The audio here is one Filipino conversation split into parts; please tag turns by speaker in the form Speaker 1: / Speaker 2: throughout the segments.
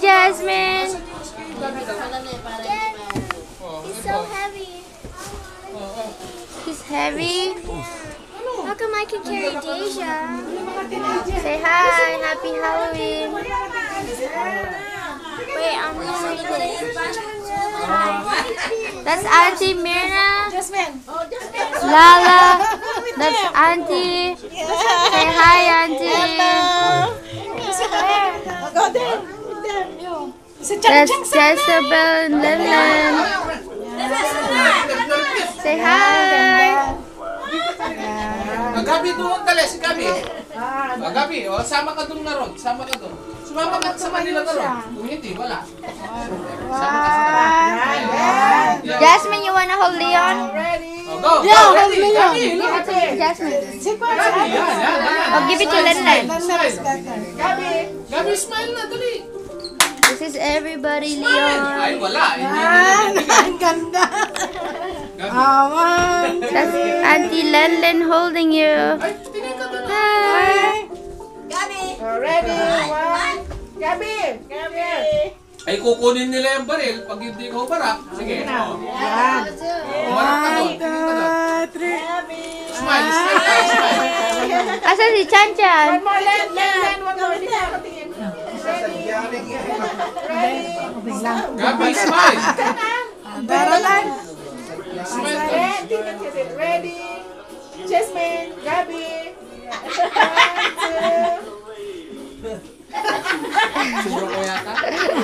Speaker 1: Jasmine.
Speaker 2: He's so heavy.
Speaker 1: He's heavy.
Speaker 2: How come I can carry Deja?
Speaker 1: Say hi. Happy Halloween.
Speaker 2: Wait, I'm going to
Speaker 1: That's Auntie Mirna.
Speaker 3: Jasmine.
Speaker 1: Lala. That's Auntie. Say hi, Auntie.
Speaker 3: Go there. With them. You. Si
Speaker 1: That's
Speaker 3: Chang Chang.
Speaker 1: Jezebel and Lenlen. Say hi.
Speaker 4: Gabi doon, dali, si Gabi. Gabi, sama ka doon na ron. Sama ka doon. Sumama ka sa Manila na ron. Kung hindi, wala. Sama ka sa kanila.
Speaker 1: Jasmine, you wanna hold Leon?
Speaker 4: Go, go, ready. Gabi, look at it.
Speaker 1: Jasmine.
Speaker 4: Gabi, yan.
Speaker 1: Oh, give it to Lenlen.
Speaker 4: Gabi, Gabi, smile na, dali.
Speaker 1: This is everybody,
Speaker 4: Ay,
Speaker 1: Leon.
Speaker 4: wala.
Speaker 3: Ang ganda. Awan.
Speaker 1: That's Auntie Lenlen holding you.
Speaker 4: Ay, tingin ka doon.
Speaker 1: Hi.
Speaker 3: Ready. One. Gabi. Gabi.
Speaker 4: Ay, kukunin nila yung baril pag hindi ko barak. Sige.
Speaker 3: Yan.
Speaker 4: Barak ka doon. Tingin ka doon. Smile, smile tayo, smile.
Speaker 1: Asa si Chan Chan?
Speaker 3: One more. Len. One more. Hindi ako tingin.
Speaker 4: Gabi, smile.
Speaker 3: Daralan.
Speaker 4: Smile ka.
Speaker 3: Tingnan kasi. Ready. Jasmine. Gabi.
Speaker 4: Siguro ko yata.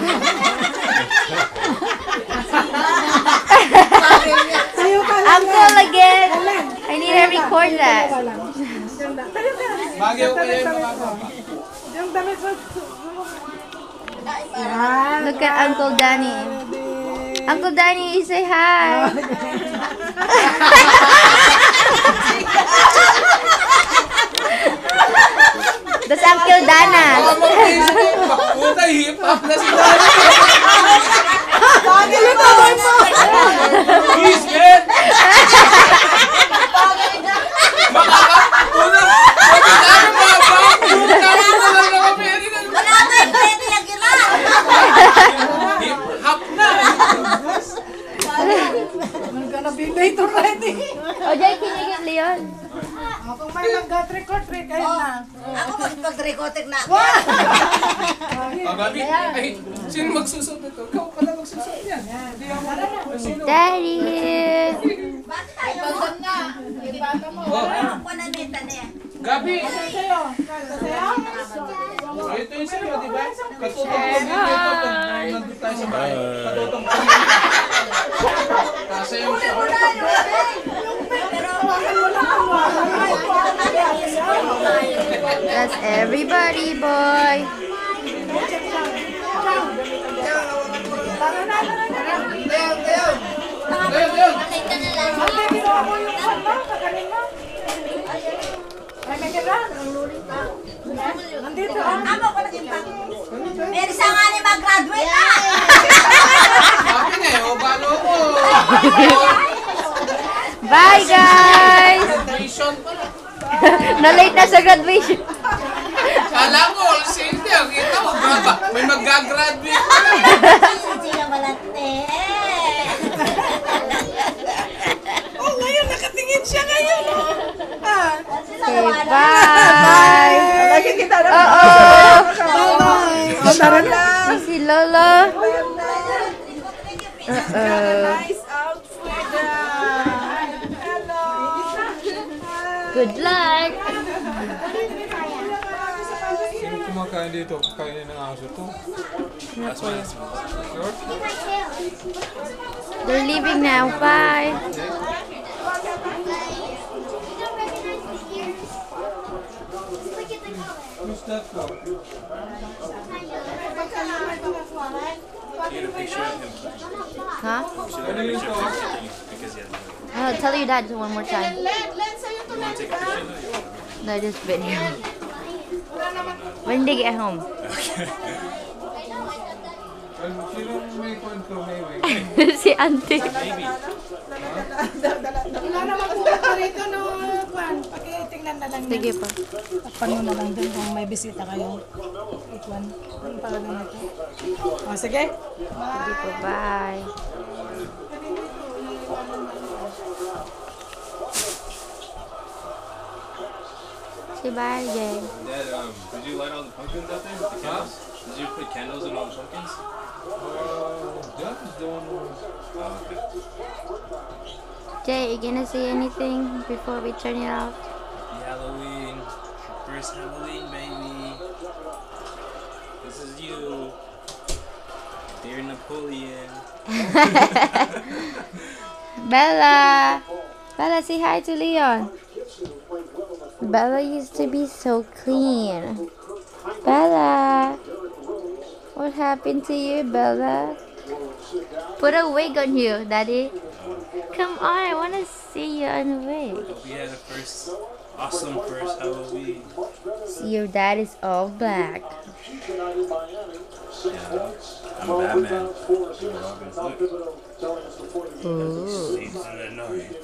Speaker 1: Uncle again. I need to record that.
Speaker 4: Bagay ko kaya yung mga papa.
Speaker 3: Yung damit mo.
Speaker 1: Look at Uncle Danny. Uncle Danny, say hi. That's Uncle Dana.
Speaker 4: Puta, hip-hop na si Dani.
Speaker 3: Bagay yung tawag mo.
Speaker 4: Please, man. Una, magkakaroon mga bang. Magkakaroon na lang ng Amerika. Hip-hop na.
Speaker 3: I'm gonna be late already.
Speaker 1: O, Jay, kinigit, Leon.
Speaker 3: Kung may mag-trick-or-treat, ayun na.
Speaker 5: Ako mag-trikotik na.
Speaker 4: Gabi, ay, sino magsusot ito? Ikaw pala magsusot yan. Hindi ako sino.
Speaker 1: Daddy.
Speaker 5: Ibagam na. Ibagam mo. Ano po na nita niya?
Speaker 4: Gabi,
Speaker 3: Sa'yo. Sa'yo?
Speaker 4: ito yung sa'yo, di ba? Katutong ko dito pag nandun tayo sa bahay. Katutong ko. Nasa yung
Speaker 1: That's everybody, boy.
Speaker 4: Ayun.
Speaker 3: Ay, may kira? Nandito.
Speaker 5: Ano ko nakita? May isa nga ni mag-graduate na.
Speaker 4: Akin eh, o balo ko.
Speaker 1: Bye, guys.
Speaker 4: Graduation pala.
Speaker 1: Na-late na sa graduation.
Speaker 4: Kala mo, all safety. Ang kita mo, may mag-graduate.
Speaker 5: Hindi na malate.
Speaker 3: Oh, ngayon, nakatingin siya ngayon.
Speaker 1: Okay, bye.
Speaker 3: Lagi kita na.
Speaker 1: Uh-oh.
Speaker 3: Bye-bye. Tara na.
Speaker 1: Si Lolo. Uh-oh.
Speaker 3: Nice outfit. Hello.
Speaker 1: Good luck.
Speaker 4: Sino kumakain dito? Kainin ng aso to? Sure?
Speaker 1: They're leaving now. Bye.
Speaker 4: Who's that for?
Speaker 1: Huh?
Speaker 4: Ano yung to?
Speaker 1: Oh, tell your dad one more time. No, just video. When they get home.
Speaker 4: Sinong may kwento may
Speaker 1: Si auntie.
Speaker 3: Wala naman po rito no, Juan. Pakitingnan na lang.
Speaker 1: Sige pa.
Speaker 3: Takpan mo na lang din kung may bisita kayo. Juan, anong pangalan nito? O, sige.
Speaker 1: Sige po, bye. Say bye, Jay.
Speaker 6: Dad, did you light all the pumpkins out there? The candles? Did you put candles in all the pumpkins?
Speaker 4: John's doing
Speaker 1: Jay, you gonna say anything before we turn it off?
Speaker 6: Halloween. First Halloween, baby. This is you. Dear Napoleon.
Speaker 1: Bella! Bella, say hi to Leon. Bella used to be so clean. Bella! What happened to you, Bella? Put a wig on you, Daddy. Come on, I want to see you on a wig.
Speaker 6: Hope you had a awesome first Halloween.
Speaker 1: See, your dad is all black.
Speaker 6: Yeah, I'm Batman. You're Robin Hood. Sleeps in the night.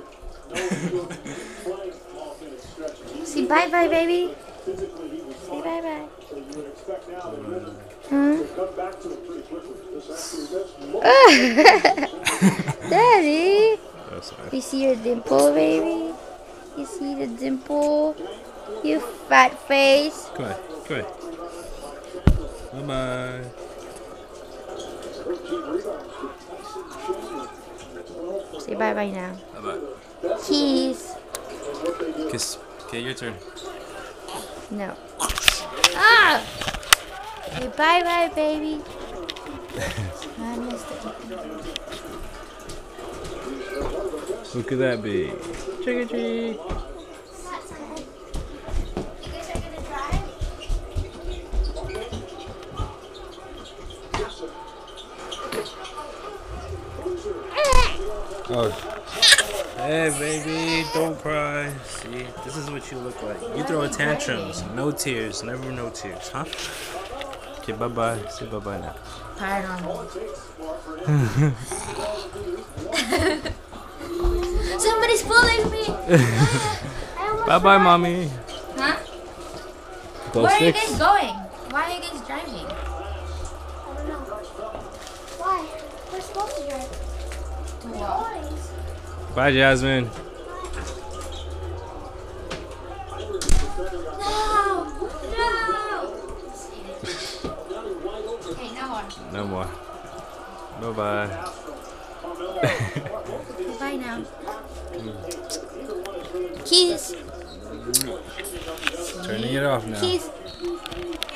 Speaker 1: Say bye-bye, baby. Say bye-bye. Huh? Daddy! You see your dimple, baby? You see the dimple? You fat face.
Speaker 6: Come on, come on. Bye-bye.
Speaker 1: Say bye-bye now.
Speaker 6: Bye-bye.
Speaker 1: Cheese.
Speaker 6: Kiss. Okay, your turn.
Speaker 1: No. Ah! Say bye-bye, baby. I missed it.
Speaker 6: Who could that be? Trick or treat. Oh. Hey, baby, don't cry. See, this is what you look like. You throw tantrums. No tears. Never no tears, huh? Okay, bye-bye. Say bye-bye now.
Speaker 2: Somebody's pulling me.
Speaker 6: Bye-bye, mommy.
Speaker 1: Huh?
Speaker 6: Go
Speaker 1: Where are you
Speaker 6: sticks.
Speaker 1: guys going? Why are you guys driving?
Speaker 2: I don't know. Why? We're supposed to drive. Boys.
Speaker 6: Bye, Jasmine.
Speaker 2: No! No!
Speaker 1: Okay, no more.
Speaker 6: No more. Bye-bye.
Speaker 1: Bye now. Kiss.
Speaker 6: Turning it off now.
Speaker 1: Kiss.